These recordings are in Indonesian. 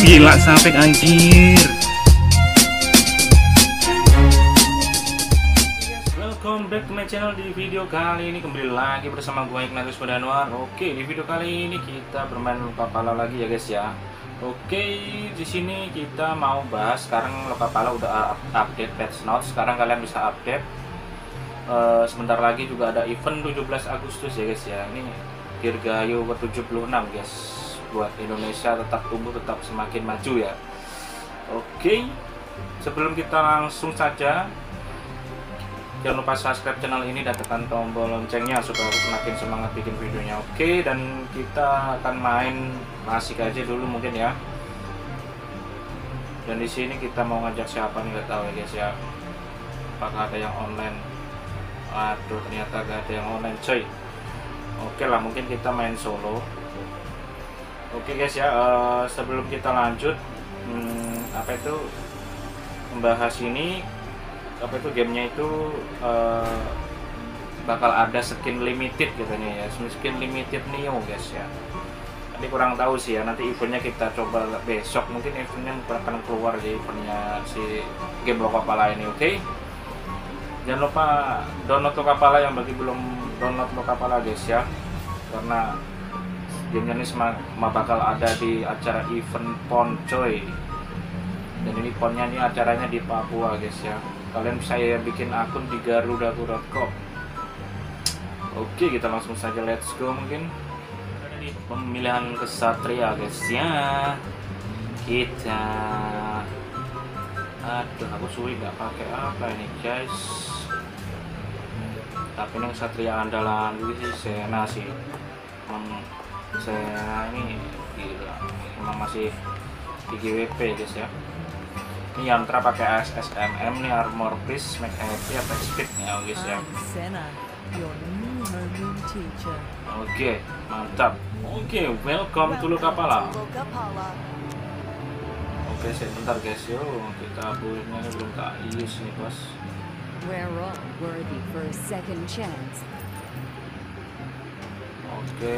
Gila sampai anjir. Welcome back to my channel. Di video kali ini kembali lagi bersama gue Ignatius Kodanuar. Oke, di video kali ini kita bermain Lokapala lagi ya guys ya. Oke, di sini kita mau bahas sekarang Lokapala udah update patch notes. Sekarang kalian bisa update. Sebentar lagi juga ada event 17 Agustus ya guys ya. Ini Dirgahayu ke-76 guys. Buat Indonesia tetap tumbuh, tetap semakin maju ya. Oke, sebelum kita langsung saja, jangan lupa subscribe channel ini dan tekan tombol loncengnya supaya aku semakin semangat bikin videonya. Oke, dan kita akan main asik aja dulu mungkin ya. Dan di sini kita mau ngajak siapa nih, nggak tahu ya guys ya. Apakah ada yang online? Aduh, ternyata gak ada yang online coy. Oke lah, mungkin kita main solo. Oke guys ya, sebelum kita lanjut membahas ini, gamenya itu bakal ada skin limited katanya ya, skin limited Neo guys ya. Tapi kurang tahu sih ya, nanti eventnya kita coba besok, mungkin eventnya akan keluar di eventnya si game Lokapala ini. Oke, jangan lupa download Lokapala yang bagi belum download Lokapala guys ya, karena gamenya ini bakal ada di acara event PON coy. Dan ini PON-nya ini acaranya di Papua guys ya. Kalian bisa ya bikin akun di garudaku.com. Oke, kita langsung saja, let's go. Mungkin ada di pemilihan kesatria guys ya. Kita aku suwi nggak pakai apa ini guys. Tapi ini kesatria andalan itu sih Sena sih. Saya ini gila, emang masih di GWP guys ya. Ini Yantra pakai SSMM nih, armor piece, make happy, attack speed nih guys ya. Oke, mantap. Oke, welcome to Lokapala. Oke, sebentar guys yo, kita buildnya ini belum tak use nih bos. Oke.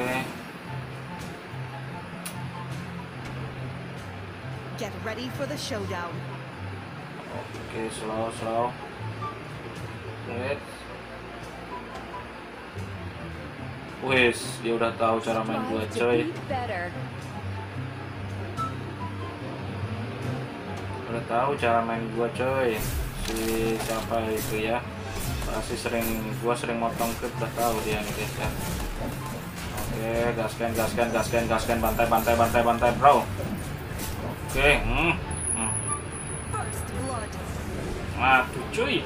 Get ready for the showdown. Oke, slow. Wait. Wes, dia udah tahu cara main gua coy. Udah tahu cara main gua coy. Si siapa itu ya? Pasti gua sering motong klip, udah tahu dia nih guys ya. Oke, gaskan, bantai bro. Oke, mati cuy.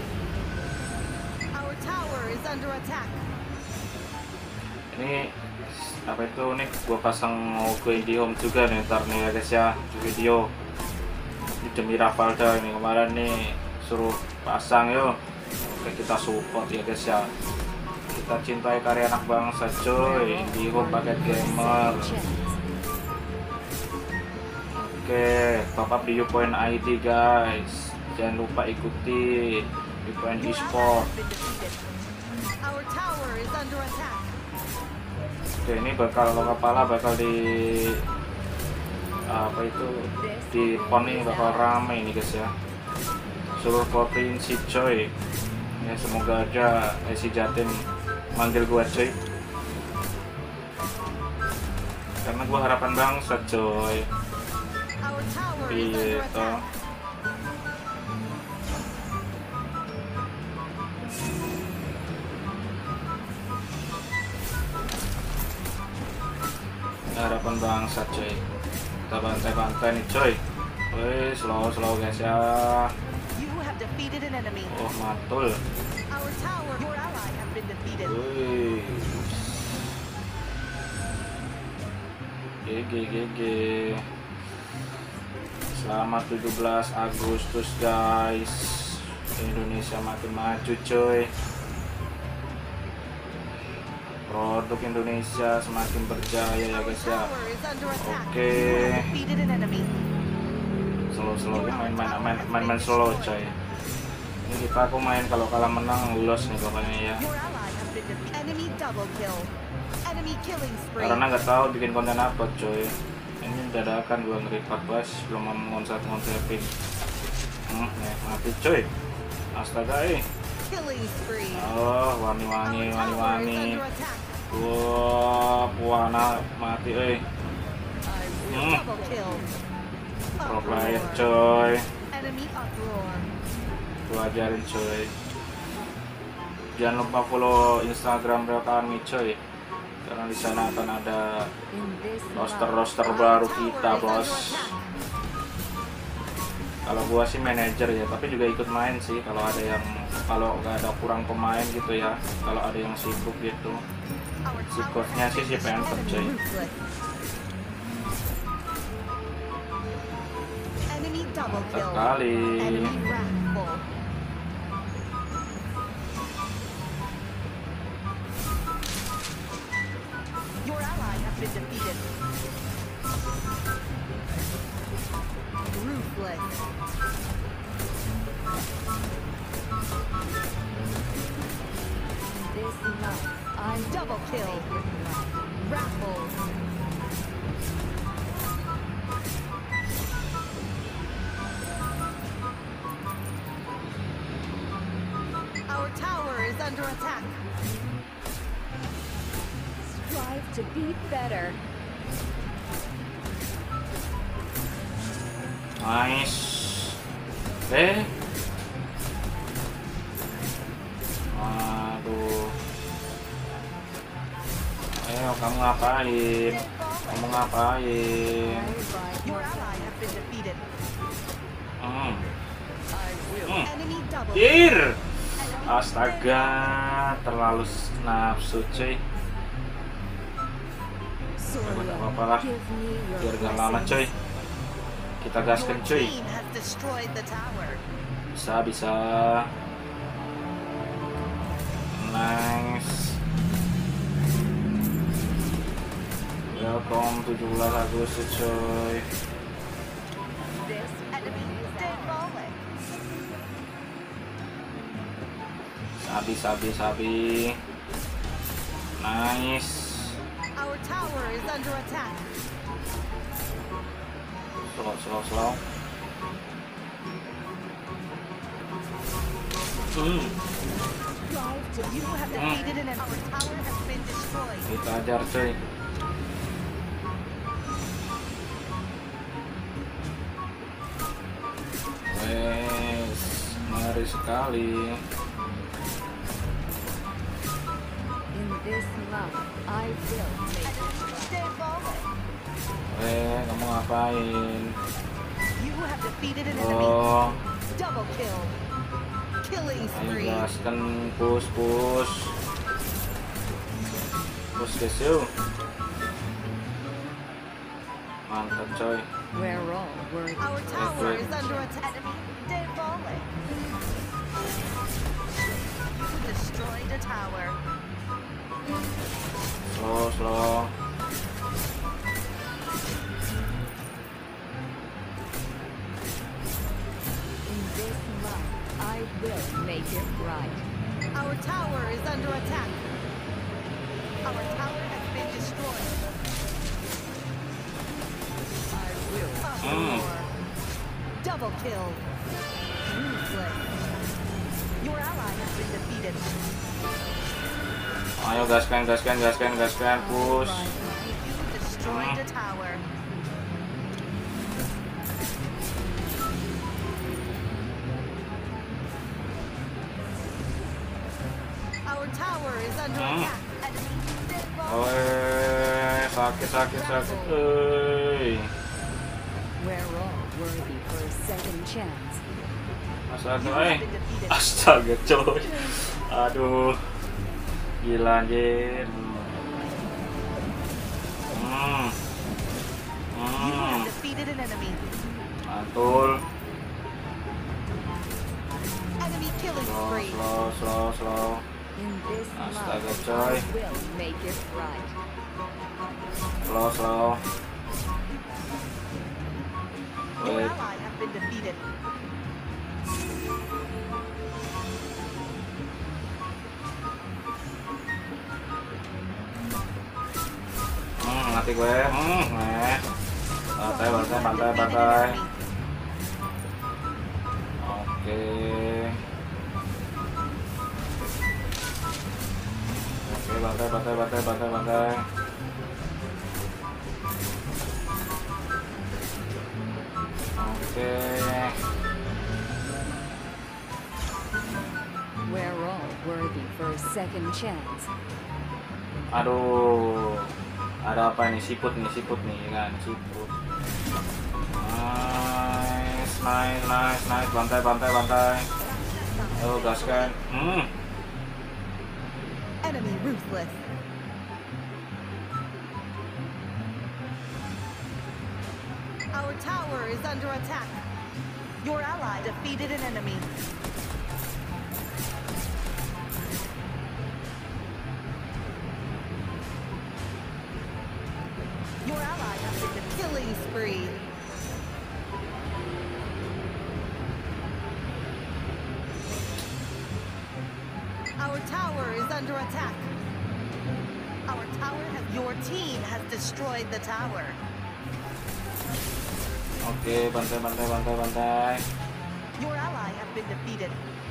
Ini apa itu nih? Gua pasang logo IndiHome juga nih ntar nih ya guys ya, di video. Ini demi Ravalda ini kemarin nih suruh pasang yo. Oke, kita support ya guys ya. Kita cintai karya anak bangsa coy. IndiHome paket gamer. Oke, top up di Upoint ID guys. Jangan lupa ikuti Upoint eSport. Oke, ini Lokapala bakal di di PON ini bakal rame ini guys ya. Seluruh provinsi coy. Ya semoga aja si Jatim manggil gua coy. Karena gua harapan bangsa coy. Iya toh. Harapan bangsa coy. Kita bantai nih coy. Woi, slow guys ya. Oh mantul. Woi. GG. Selamat 17 Agustus guys. Indonesia makin maju coy. Produk Indonesia semakin berjaya ya guys ya. Oke. Slow main slow coy. Ini kita aku main kalau kalah menang lolos nih pokoknya ya. Karena nggak tahu bikin konten apa coy. Ini dadakan gua ngeripat bos, belum mau ngonsepin. Nih, mati coy. Astaga Killing spree. Oh, Our wani-wani. tower is under attack. Wah, puana mati I will double kill. Pro player Uproar. coy. Enemy uproar. Gua ajarin coy. Jangan lupa follow Instagram Real Kami coy. Karena di sana akan ada roster baru kita bos. Kalau gua sih manajer ya, tapi juga ikut main sih kalau nggak ada kurang pemain gitu ya. Kalau ada yang sibuk gitu. Si coachnya sih si Panther coy. Enemy double kill. Kali. Enemy wrathful. Your ally has been defeated. Ruthless. This life, I'm Double kill. Raffle. Our tower is under attack. strive to be better. Nice. Aduh. Ayo kamu ngapain? Kamu ngapain? Your ally has been defeated. Hmm. I will. Hmm. Enemy double. Dir. Astaga, terlalu nafsu cuy. Gak apa-apa lah, Give me your biar gak lama blessings. cuy. Kita gaskan Your cuy. team has destroyed the tower. Bisa. Nice. Welcome 17 Agustus coy. This enemy stay falling. Sabi. Nice. Our tower is under attack. Slow. Strive to You have defeated an enemy. Our tower has been destroyed. Kita ajar cuy. Wes, ngeri sekali. in this life, I will make it. Stay falling. Kamu ngapain? You have defeated an enemy. Oh, Double kill. Killing ayo spree. gaskan push guys yuk. Mantap coy. We're all worthy. Our tower Wait. is under attack. Enemy stay falling. You destroyed a tower. Slow. In this life, I will make it right. Our tower is under attack. Our tower has been destroyed. I will. Uproar. Double kill. Ruthless. Your ally has been defeated. Ayo gaskan push. You destroyed a tower. Our tower is under attack. Enemy stay falling. Sakit. We're all worthy for a second chance. Astaga, You have been defeated. Astaga coy. Aduh. Gila anjir. You have defeated an enemy. Mantul. Enemy killing spree. Slow. In this Astaga, life, coy. I will make it right. Slow. Your Wait. ally has been defeated. Mati gue. Bantai, You bantai, have bantai, defeated an bantai. enemy. Oke. Oke, bantai, bantai, bantai, bantai, bantai. Oke. We're all worthy for a second chance. Aduh. Ada apa nih? Siput nih kan, siput. Nice, nice, nice, nice. Bantai, bantai, bantai. Oh, gaskan. Enemy ruthless. Our tower is under attack. Your ally defeated an enemy. Your ally has been the killing spree. Our tower is under attack. Our tower has... Your team has destroyed the tower. Oke, bantai, bantai, bantai, bantai. Your ally has been defeated.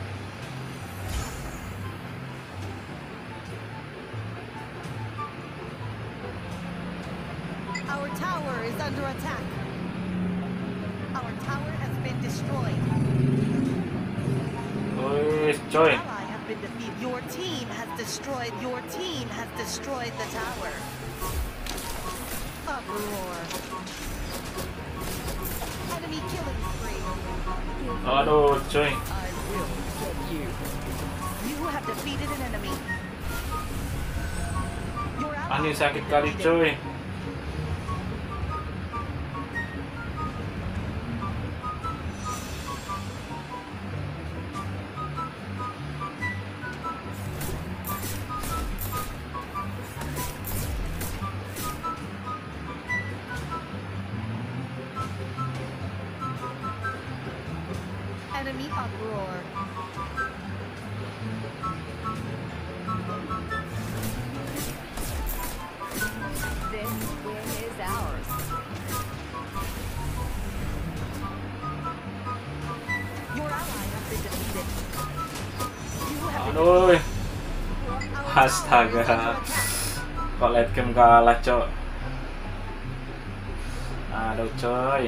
Our tower is under attack. Our tower has been destroyed. Wih, coy. Your ally has been defeated. Your team has destroyed. Your team has destroyed the tower. Uproar. Enemy killing spree. Aduh, coy. I will get you. You have defeated an enemy. Your ally Anjing has sakit been kali, defeated. coy. Enemy uproar. This win is ours. Your ally has been defeated. You have been Aduh. defeated. Our Astaga. tower is under attack. Kok late game kalah, cok. Aduh, coy.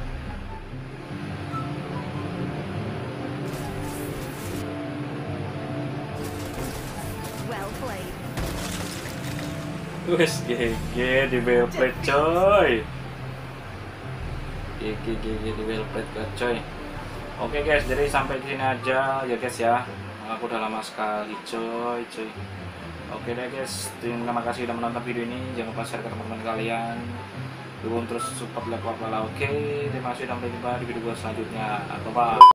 Well played. Wes GG di well played, coy. GG di well played, coy. Oke guys, jadi sampai di sini aja ya guys ya. Aku udah lama sekali, coy. Oke deh guys, terima kasih sudah menonton video ini. Jangan lupa share ke teman-teman kalian. Dukung terus support like Oke, terima kasih, sampai jumpa di video gua selanjutnya. Bye bye.